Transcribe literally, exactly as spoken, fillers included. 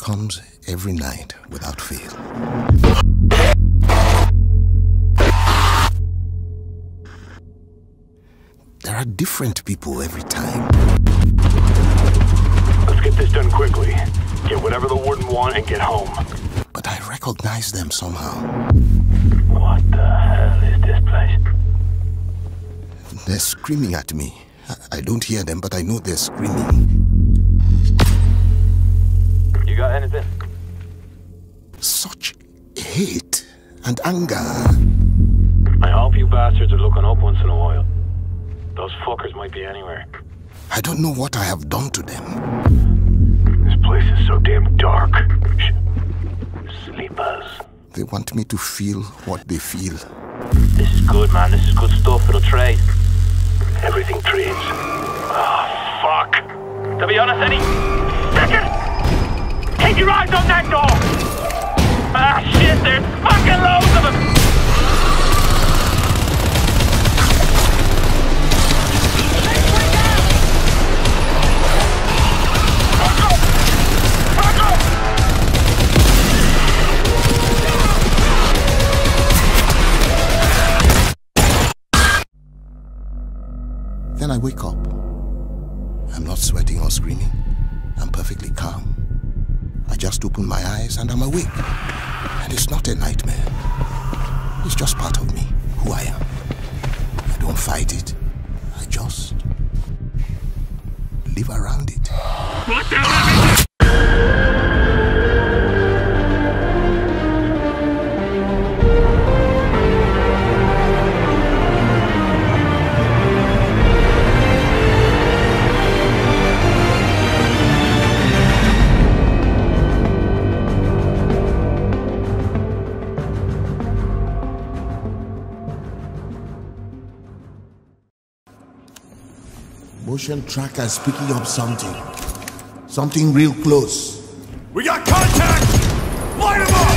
comes every night without fail. There are different people every time. Let's get this done quickly. Get whatever the warden want and get home. But I recognize them somehow. What the hell is this place? They're screaming at me. I don't hear them, but I know they're screaming. You got anything? Such hate and anger. I hope you bastards are looking up once in a while. Those fuckers might be anywhere. I don't know what I have done to them. This place is so damn dark. Sleepers. They want me to feel what they feel. This is good, man. This is good stuff. It'll trade. Everything trades. Oh, fuck. To be honest, any second, keep your eyes on that door. Ah, shit, there's fucking loads of them. Then I wake up. I'm not sweating or screaming. I'm perfectly calm. I just open my eyes and I'm awake. And it's not a nightmare. It's just part of me, who I am. I don't fight it. I just live around it. What the hell? Motion tracker is picking up something. Something real close. We got contact! Light him up!